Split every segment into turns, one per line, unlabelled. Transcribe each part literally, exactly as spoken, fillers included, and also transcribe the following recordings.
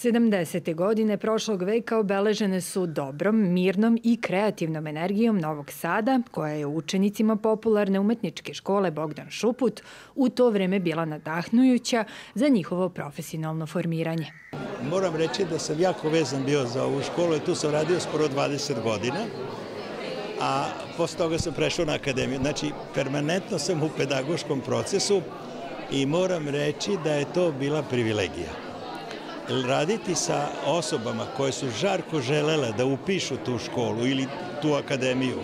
sedamdesete godine prošlog veka obeležene su dobrom, mirnom i kreativnom energijom Novog Sada, koja je učenicima popularne umetničke škole Bogdan Šuput u to vreme bila nadahnujuća za njihovo profesionalno formiranje.
Moram reći da sam jako vezan bio za ovu školu i tu sam radio skoro dvadeset godina, a posle toga sam prešao na akademiju. Znači, permanentno sam u pedagoškom procesu i moram reći da je to bila privilegija. Raditi sa osobama koje su žarko želele da upišu tu školu ili tu akademiju,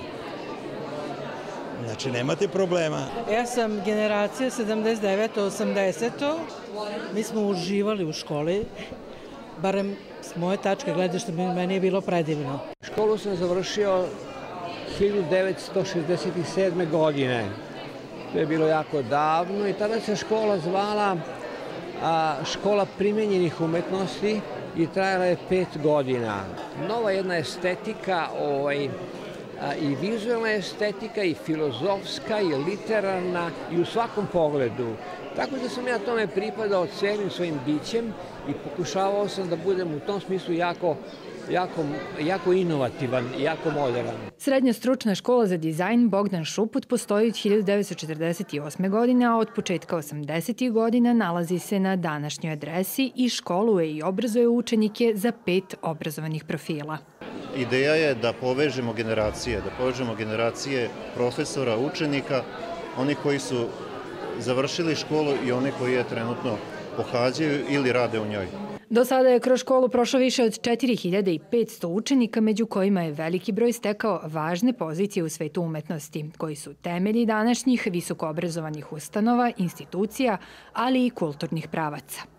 znači nemate problema.
Ja sam generacija sedamdeset deveto osamdeseto Mi smo uživali u školi, barem s moje tačke gledišta, meni je bilo predivno.
Školu sam završio hiljadu devetsto šezdeset sedme. godine. To je bilo jako davno i tada se škola zvala a, Škola primenjenih umetnosti i trajala je pet godina. Nova jedna estetika, ovaj, a, i vizualna estetika, i filozofska, i literarna, i u svakom pogledu. Tako da sam ja tome pripadao celim svojim bićem i pokušavao sam da budem u tom smislu jako Jako, jako inovativan i jako moderan.
Srednja stručna škola za dizajn Bogdan Šuput postoji od hiljadu devetsto četrdeset osme. godine, a od početka osamdesetih godina nalazi se na današnjoj adresi i školuje i obrazuje učenike za pet obrazovanih profila.
Ideja je da povežemo generacije, da povežemo generacije profesora, učenika, oni koji su završili školu i oni koji je trenutno pohađaju ili rade u njoj.
Do sada je kroz školu prošlo više od četiri hiljade petsto učenika, među kojima je veliki broj stekao važne pozicije u svetu umetnosti, koji su temelji današnjih visokoobrazovanih ustanova, institucija, ali i kulturnih pravaca.